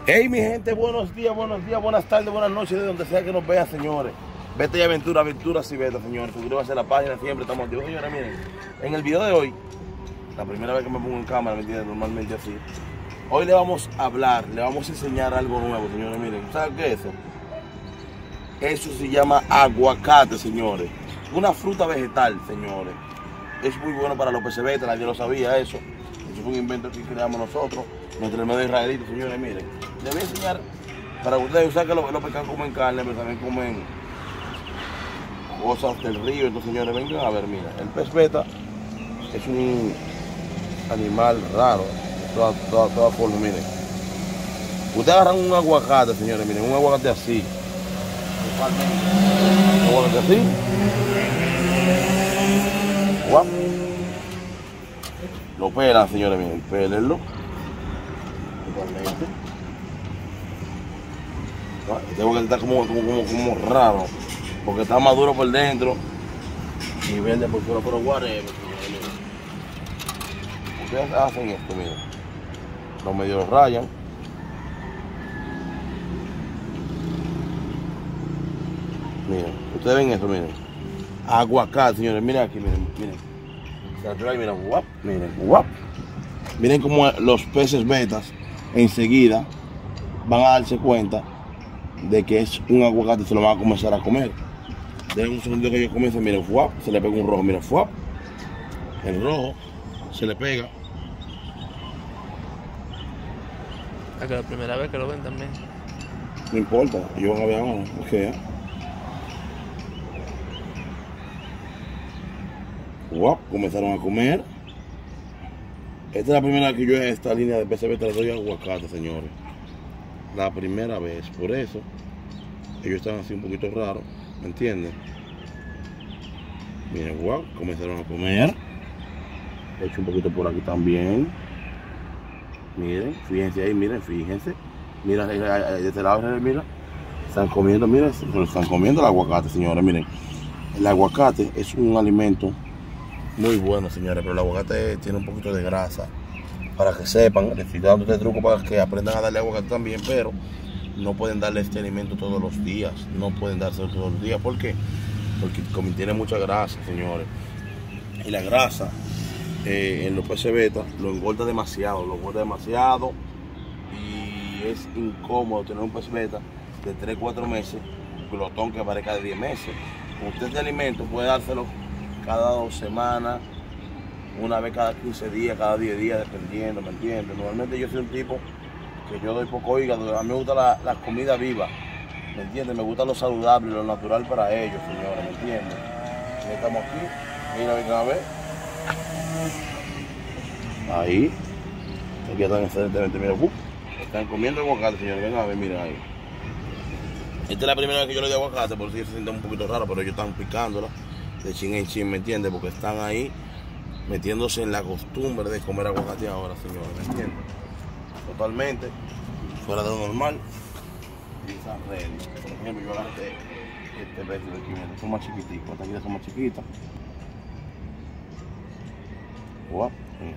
Hey mi gente, buenos días, buenas tardes, buenas noches, de donde sea que nos vean, señores. Vete y aventuras y vete, señores. Suscríbanse a la página, siempre estamos activos. Señores, miren, en el video de hoy, la primera vez que me pongo en cámara, ¿me entiendes? Normalmente así. Hoy le vamos a hablar, le vamos a enseñar algo nuevo, señores. Miren, ¿saben qué es eso? Eso se llama aguacate, señores. Una fruta vegetal, señores. Es muy bueno para los peces beta, nadie lo sabía eso. Eso fue un invento que creamos nosotros, nuestro hermano israelito, señores. Miren, les voy a enseñar para ustedes. Usar que los pescados comen carne, pero también comen cosas del río. Entonces, señores, vengan a ver, mira, el pez beta es un animal raro, de todas formas, miren. Ustedes agarran un aguacate, señores, miren, un aguacate así. Un aguacate así. Guap. Lo pelan, señores, miren, pélenlo. Igualmente. Tengo que estar como raro, porque está maduro por dentro y verde por fuera, pero whatever. Ustedes hacen esto, miren. Los medios rayan. Miren, ustedes ven esto, miren. Aguacate, señores, miren aquí, miren. Miren, guap, miren, guap. Miren cómo los peces betas enseguida van a darse cuenta de que es un aguacate, se lo van a comenzar a comer. Dejen un segundo que ellos comiencen, miren, fuap, se le pega un rojo, miren, fuap. El rojo se le pega. Es que la primera vez que lo ven también. No importa, ellos van a ver ahora, ok. Guap, comenzaron a comer. Esta es la primera vez que yo en esta línea de peces beta le doy aguacate, señores. La primera vez, por eso ellos estaban así un poquito raros, ¿me entienden? Miren, guau, comenzaron a comer. He hecho un poquito por aquí también. Miren, fíjense ahí, miren, fíjense. Mira, de este lado, mira. Están comiendo, miren, están comiendo el aguacate, señores. Miren, el aguacate es un alimento muy bueno, señores, pero el aguacate tiene un poquito de grasa. Para que sepan, les estoy dando este truco para que aprendan a darle aguacate también, pero no pueden darle este alimento todos los días. No pueden dárselo todos los días. ¿Por qué? Porque contiene mucha grasa, señores. Y la grasa en los peces beta lo engorda demasiado, y es incómodo tener un pez beta de 3-4 meses, glotón que aparezca de 10 meses. Usted este alimento puede dárselo cada 2 semanas, una vez cada 15 días, cada 10 días, dependiendo, ¿me entiendes? Normalmente yo soy un tipo que yo doy poco hígado, a mí me gusta la comida viva, ¿me entiendes? Me gusta lo saludable, lo natural para ellos, señores, ¿me entiendes? Ya estamos aquí, mira, vengan a ver. Ahí, aquí están excelentemente, mira, están comiendo aguacate, señores, vengan a ver, miren ahí. Esta es la primera vez que yo le doy aguacate, por si se siente un poquito raro, pero ellos están picándola de chin en chin, ¿me entiendes? Porque están ahí metiéndose en la costumbre de comer aguacate ahora, señores, ¿me entiendes? Totalmente fuera de lo normal. Y están ready. Por ejemplo, yo agarré este pez de aquí, miren, son más chiquiticos, estas aquí son más chiquitas. Guap,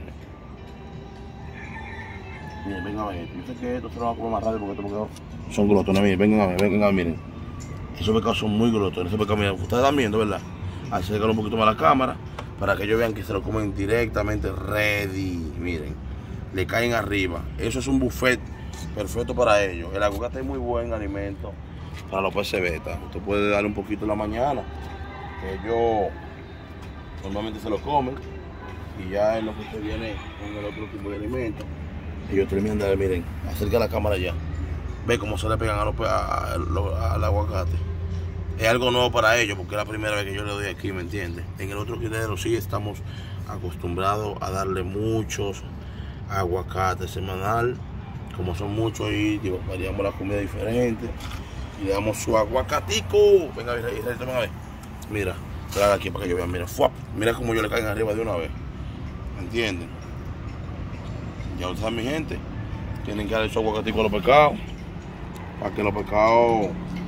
miren, vengan a ver, yo sé que esto se lo va a comer más rápido porque estos pescados son glotones, miren, vengan a ver, miren. Esos pescados son muy glotones, esos pescados, miren, ustedes están viendo, ¿verdad? Acércalo un poquito más a la cámara para que ellos vean que se lo comen directamente ready. Miren, le caen arriba. Eso es un buffet perfecto para ellos. El aguacate es muy buen alimento para los peces beta. Usted puede darle un poquito en la mañana, que ellos normalmente se lo comen, y ya en lo que usted viene con el otro tipo de alimento, ellos terminan de, miren, acerca la cámara ya. Ve cómo se le pegan al aguacate. Es algo nuevo para ellos porque es la primera vez que yo le doy aquí, ¿me entiendes? En el otro criadero sí estamos acostumbrados a darle muchos aguacates semanal. Como son muchos ahí, variamos la comida diferente y le damos su aguacatico. Venga, venga a ver. Mira, trae aquí para que yo vean, mira, ¡fuap! Mira cómo yo le caigo arriba de una vez. ¿Me entienden? Ya ustedes saben, mi gente, tienen que darle su aguacatico a los pescados para que los pescados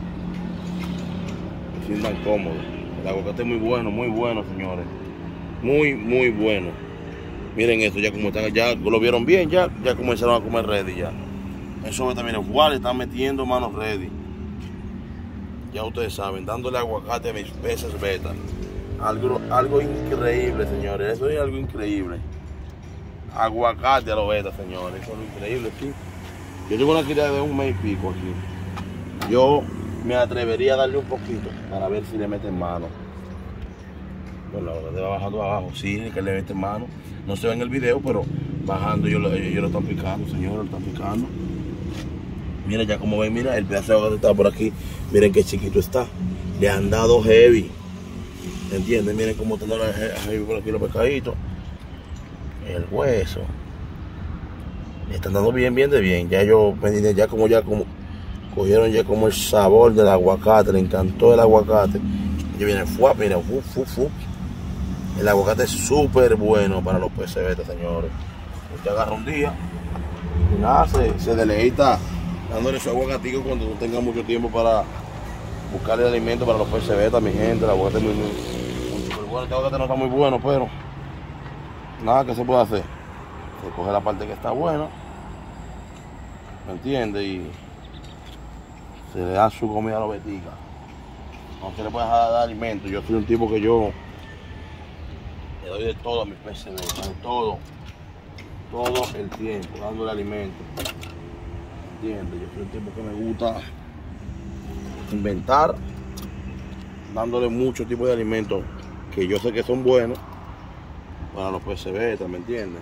se sientan cómodos. El aguacate es muy bueno, señores. Muy bueno. Miren esto, ya como están, ya lo vieron bien, ya comenzaron a comer ready ya. Eso también es igual, están metiendo manos ready. Ya ustedes saben, dándole aguacate a mis peces beta. Algo increíble, señores. Eso es algo increíble. Aguacate a los beta, señores. Eso es lo increíble, sí. Yo tengo una cría de 1 mes y pico aquí. Yo me atrevería a darle un poquito para ver si le meten mano. Bueno, la verdad va bajando abajo. Sí, que le meten mano. No se ve en el video, pero bajando ellos lo están picando, señores, lo están picando. Miren ya como ven, mira, el pedazo de aguacate está por aquí. Miren qué chiquito está. Le han dado heavy. ¿Entienden? Miren cómo están dando heavy por aquí los pescaditos. El hueso. Le están dando bien de bien. Ya ellos ya como cogieron ya como el sabor del aguacate. Le encantó el aguacate. Y viene fuap, mira, fup. El aguacate es súper bueno para los peces beta, señores. Usted agarra un día y nada, se deleita dándole su aguacatico cuando no tenga mucho tiempo para buscarle alimento para los peces beta, mi gente. El aguacate es muy bueno. Este aguacate no está muy bueno, pero nada que se puede hacer. Se coge la parte que está buena, ¿me entiende? Y se le da su comida a los beticas. No se le puede dejar de dar alimento. Yo soy un tipo que yo le doy de todo a mis peces beta, de todo el tiempo, dándole alimento. ¿Entiendes? Yo soy un tipo que me gusta inventar, dándole muchos tipos de alimentos que yo sé que son buenos para los peces beta, ¿me entiendes?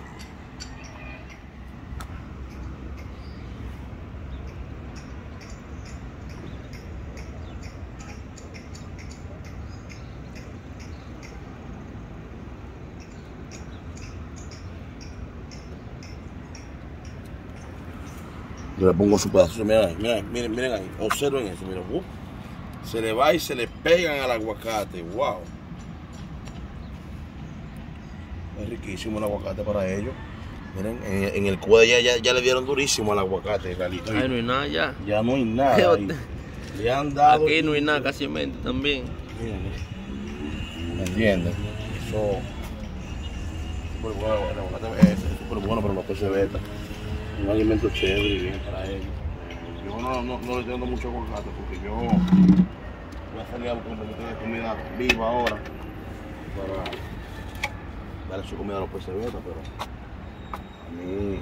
Yo le pongo su pedazo, miren ahí, observen eso, miren, se le va y se le pegan al aguacate, wow. Es riquísimo el aguacate para ellos. Miren, en el cuello ya le dieron durísimo al aguacate, realito. Ahí no hay nada ya. Ya no hay nada. Le han dado. Aquí no hay nada casi también. ¿Me entiendes? Eso súper bueno, el aguacate es súper bueno para los peces beta. Un alimento chévere y bien para ellos. Yo no le tengo mucho aguacate porque yo voy a salir a buscar un poquito de comida viva ahora para darle su comida a los peces beta, pero a mí,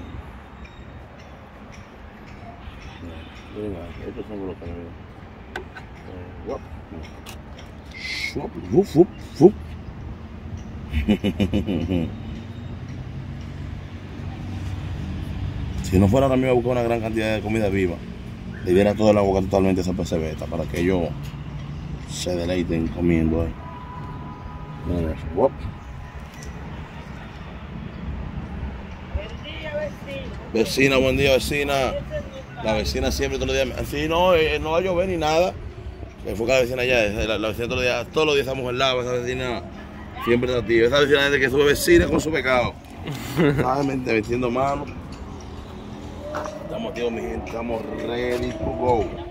miren ahí, estos son los que Si no fuera también a buscar una gran cantidad de comida viva, le diera todo el aguacate totalmente a esa peces beta para que ellos se deleiten comiendo ahí. Miren eso. Vecina, buen día, vecina. La vecina siempre todos los días. Sí, no va a llover ni nada. Se enfoca la vecina allá. La vecina todos los días estamos al lado. Esa vecina siempre está activa. Esa vecina desde que sube vecina con su pecado. Solamente metiendo manos. Estamos activos, mi gente. Estamos ready to go.